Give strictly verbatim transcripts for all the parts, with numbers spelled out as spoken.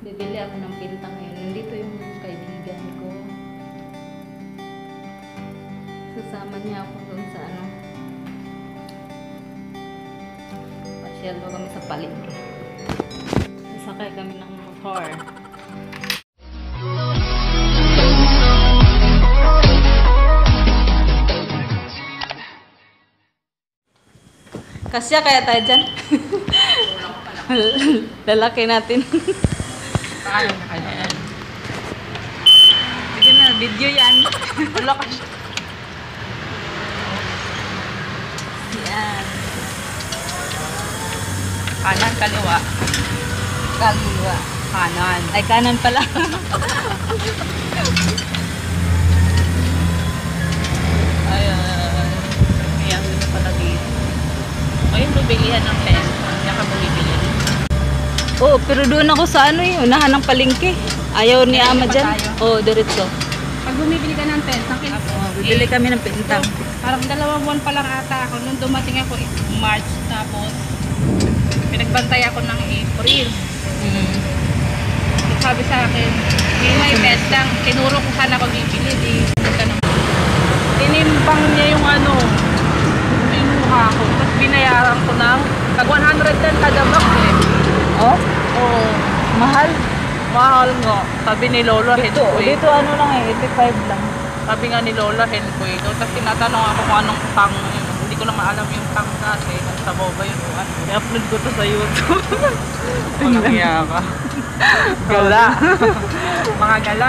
Bibili ako ng pinta ngayon. Nandito yung kaibigan ko. Sasama niya ako doon sa ano. Pasyal ba kami sa palengke. Sasakay kami ng motor. Kasya kaya tayo dyan? Lalaki natin. Paano na kaya? Sige na, video yan. Wala ka siya. Yan. Kanan, kaliwa. Kaliwa. Kanan. Ay, kanan pala. Ay, uh, may ang dito pala dito. Ayun, lubilihan ng pen. Hindi ka bumibili. Oo, pero doon ako sa ano eh, unahan ng palengke. Ayaw ni Diretso Ama pa dyan. tayo? Oo, diretso. Pag bumibili ka ng pen, ang kin- Oo, bibili kami ng pintang. Parang dalawang buwan pa lang ata ako. Nung dumating ako, eh, March, tapos pinagbantay ako ng April. Mm. Sabi sa akin, hindi may bestang, tinuro ko saan ako bibili. Di, ganun. Tinimbang niya yung ano, pinuha ko. Tapos binayaran ko ng tag one hundred ten kada box eh. Oh, Oo, mahal. mahal nga. Sabi ni Lola Dito, Henkoy. dito ano lang eh, eighty-five lang. Sabi nga ni Lola Henkoy. Tapos tinatanong ako kung anong tang. Hindi ko naman alam yung tang kasi. Sa boba yun. I-upload ko to sa YouTube. Walang iya ka. Gala. Mga gala.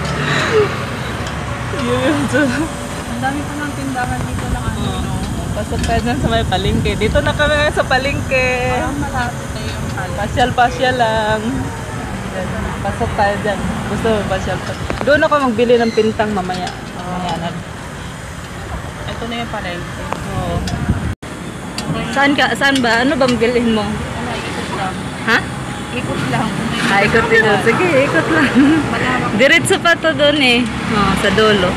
Yun, Ang dami pa ng tindahan dito ng ano. no? pasok tayo dyan sa may palengke. Dito na kami ngayon sa palengke. Parang malapit na yung hal. Pasyal-pasyal lang. Pasok tayo dyan. Gusto mo pasyal pa. Doon ako magbili ng pintang mamaya. Mamaya na. Ito na yung palengke. Oo. Saan ka? Saan ba? Ano ba bilhin mo? Wala, ikot lang. Ha? Ikot lang. Ah, ikot dito. Sige, ikot lang. Malawak. Diretso pa to doon eh. Oo, sa dulo.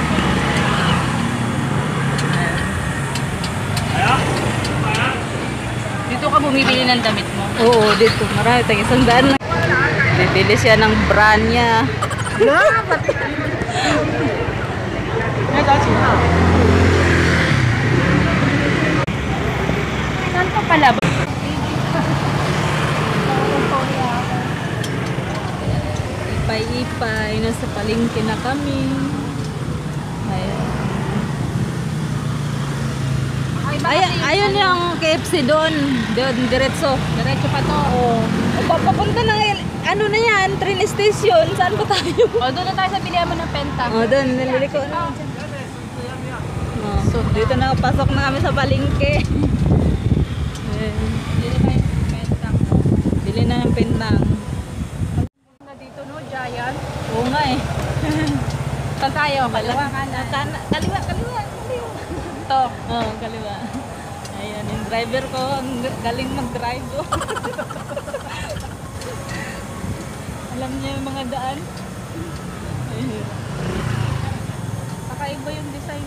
Dito ka bumibili ng damit mo. Oo, dito. Marami tayong isang daan lang. Bibili siya ng brand niya. Saan ka pala ba? Ipay-ipay. Nasa palengke na kami. Ayan. Ay, ayun yung K F C doon. Doon, diretso. Diretso pa to. Oo. O, papunta na ngayon. Ano na yan? Train station. Saan ba tayo? O, doon na tayo sa bilihan mo ng penta. O, doon. Naliliko na. Oh, so, dito na pasok na kami sa palengke. Ayan. Bili tayo ng penta. Bili na ng pintang. Na dito no, Giant. Oo nga eh. Saan tayo? Kaliwa kanan. Kana, kaliwa, kaliwa. Kaliwa. Ito. Oo, oh, kaliwa. Ayan, yung driver ko, ang galing mag-drive. Oh. Alam niya yung mga daan. Ayun. Kakaiba yung design.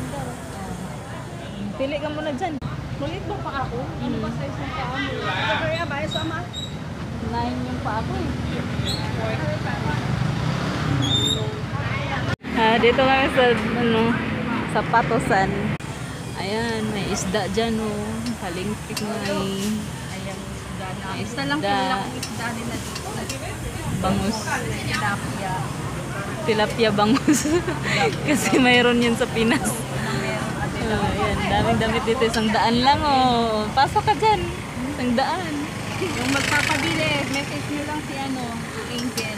Pili ka muna dyan. Mulit ba pa ako? Ano ba size ng paa mo? Kaya ba? Sama? Nine yung pa ako eh. Ah, dito kami sa ano, sa Patosan. Ayan, may isda dyan oh. Palengke nga eh. Ayan, isda na. May Isda lang isda. pala kung isda nila dito. Bangus. Tilapia. Tilapia bangus. Kasi mayroon yun sa Pinas. Oh, ayan, daming damit dito. Isang daan lang oh. Pasok ka dyan. Isang daan. Yung magpapabili, message nyo lang si ano, Angel.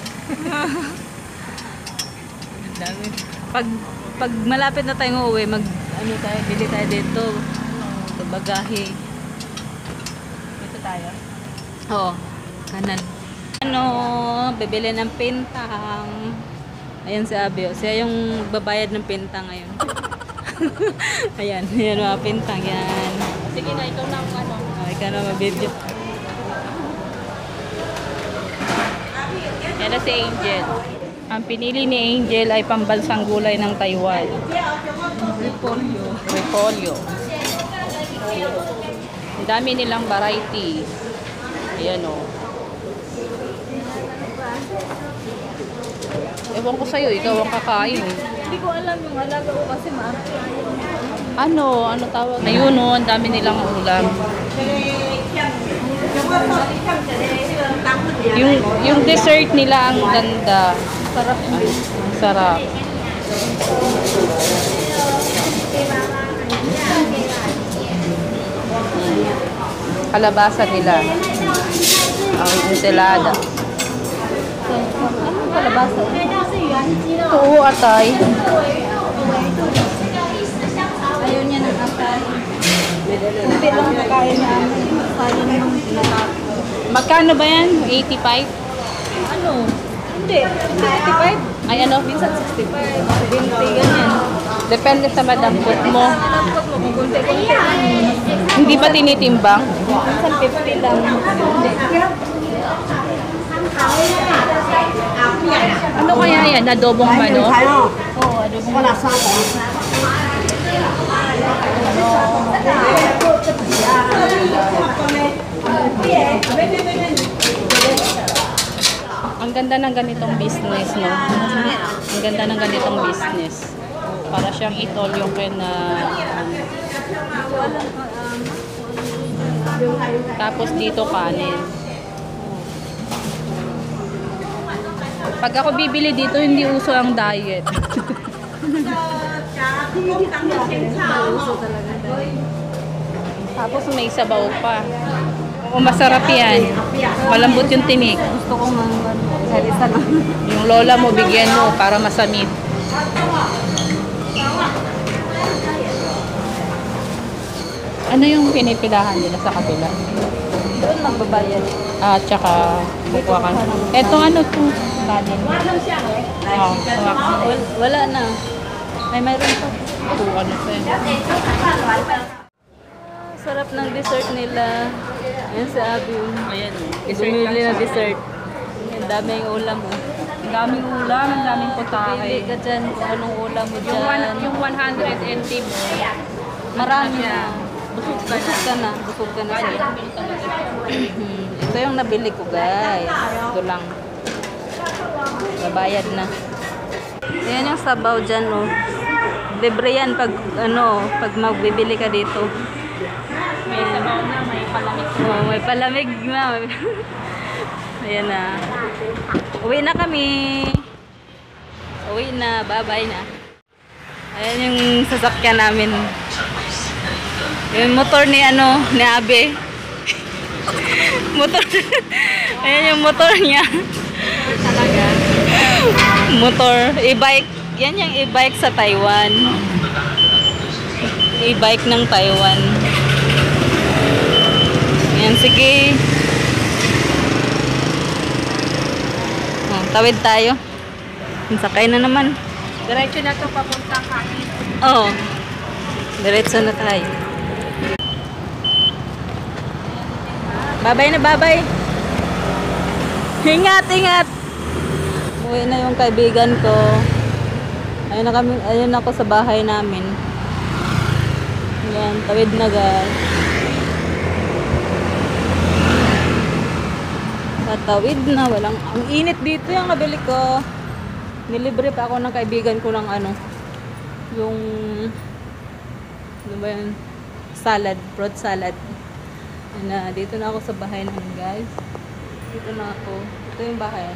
Dami. Pag pag malapit na tayong uuwi, mag ano tayo, bili tayo dito. Ito bagahe. Dito tayo. Oo, kanan. Ano, bibili ng pintang. Ayan si Abio. Siya yung babayad ng pintang ngayon. Ayan, ayan mga pintang yan. Sige na, ikaw na ang ano. Oh, ikaw na mag-video. Yan na si Angel. Ang pinili ni Angel ay pambansang gulay ng Taiwan. Repolyo. Repolyo. Ang dami nilang variety. Ayan o. Ewan ko sa'yo, ikaw ang kakain. Hindi ko alam yung alaga ko kasi maaari. Ano? Ano tawag? Ayun o, ang dami nilang ulam. Yung, yung dessert nila ang ganda. Sarap Ay, ang sarap. Kalabasa nila. Ang ensalada. Anong kalabasa? Oo, atay. Ayaw niya ng atay. Hindi lang nakain namin. Sayang yung natapos. Magkano ba yan? eighty-five? Ano? Hindi. fifty-five? Ay ano? Minsan sixty-five. seventy, ganyan. Depende sa madampot mo. Dapat mo kung kunti-kunti. Hindi ba tinitimbang? Minsan fifty lang. Hindi. Ano kaya yan? Adobong manok? Oo, adobo. Wala sa ako. Ang ganda ng ganitong business, no? Ang ganda ng ganitong business. Para siyang itol yung na tapos dito kanin. Pag ako bibili dito, hindi uso ang diet. Tapos may sabaw pa. O masarap yan. Malambot yung tinik. Gusto ko nga salisa lang. Yung lola mo, bigyan mo para masamid. Ano yung pinipilahan nila sa kabila? Doon magbabayad. Ah, tsaka bukuha ka. Eto ano to? Kanin. Oh, Wal, wala na. Ay, mayroon pa. ito ano to eh. Sarap ng dessert nila. Ayan si Abby. Ayan o. Bumili na dessert. Ang daming ulam mo. Ang daming ulam, ang daming Pili putahe. ka dyan kung anong ulam mo Yung, one, dyan. yung one hundred N T mo, Marami na. busog ka Busog ka na. Busog ka na sa'yo. Mhm. Ito yung nabili ko, guys. Ito lang. Babayad na. Ayan yung sabaw dyan, oh. Libre yan pag, ano, pag magbibili ka dito. may sabaw na, may palamig. Oh, may palamig na. Ayan na. Uwi na kami. Uwi na. Bye-bye na. Ayan yung sasakyan namin. Yung motor ni ano, ni Abe. Motor. Ayan yung motor niya. Talaga. Motor. E-bike. Yan yung e-bike sa Taiwan. E-bike ng Taiwan. Yan, sige. Oh, tawid tayo. Sakay na naman. Diretso na to papunta kanin. Oo. Oh, diretso na tayo. Babay na babay. Ingat, ingat. Uwi na yung kaibigan ko. Ayun na kami, ayun ako sa bahay namin. Yan, tawid na guys. Tatawid na, walang, ang init dito yung nabili ko. Nilibre pa ako ng kaibigan ko ng ano, yung, ano ba yun, salad, fruit salad. Na, dito na ako sa bahay namin guys. Dito na ako. Ito yung bahay.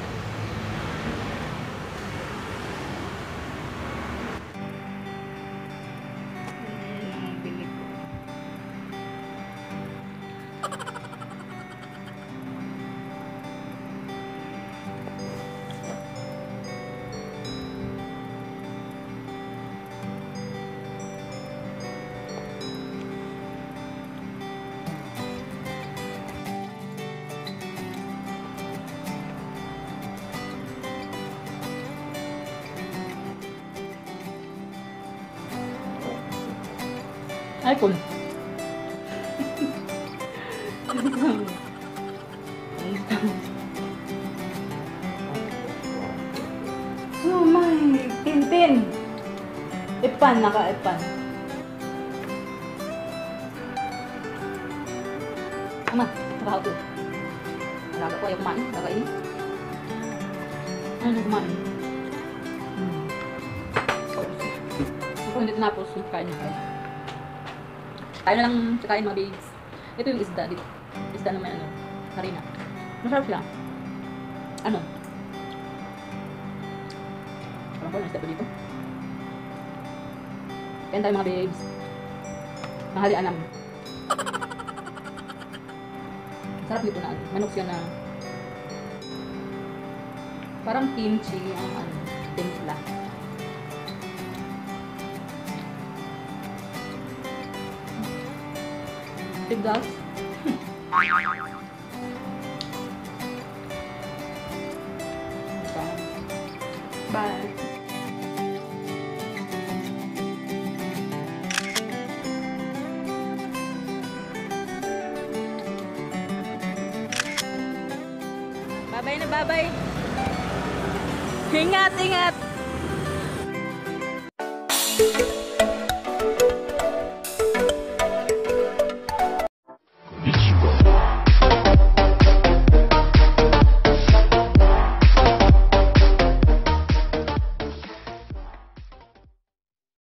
Ayan yung bili ko. Ay, cool. Oh my, Tintin. Ipan, naka-ipan. Ama, nakahapon. Alaga ko ayaw kumain, kakain. Ano kumain? Kung hindi tinapos, kain na kain. Kain na lang kain mga babes. Ito yung isda dito. Isda naman ano, harina. Masarap sila. Ano? Parang ko na isda pa dito. Kain tayo mga babes. Mahali anam. Sarap dito na ano. Manok siya na parang kimchi ang ano, timpla. Tigdas. Bye. Bye-bye na bye-bye. Ingat, ingat.